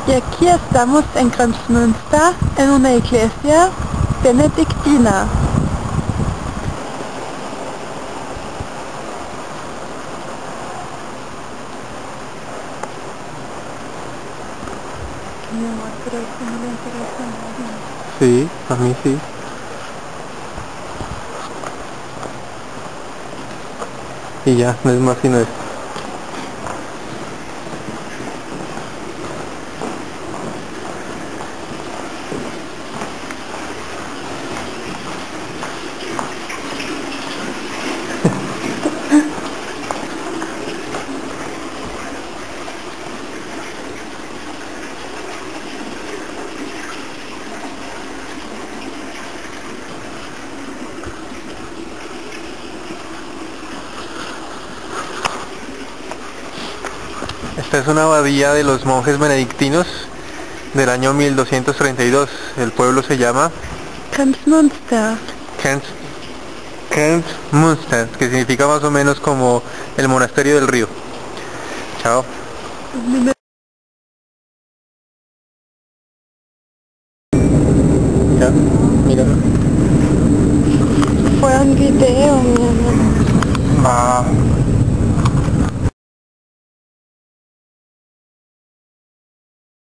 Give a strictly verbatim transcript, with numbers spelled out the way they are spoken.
Y aquí estamos en Kremsmünster, en una iglesia benedictina. Sí, a mí sí. Y ya, no es más sino esto. Esta es una abadía de los monjes benedictinos del año mil doscientos treinta y dos. El pueblo se llama Kremsmünster. Kremsmünster, que significa más o menos como el monasterio del río. Chao. Ya, mira. Fue un video, mi amor. Ah.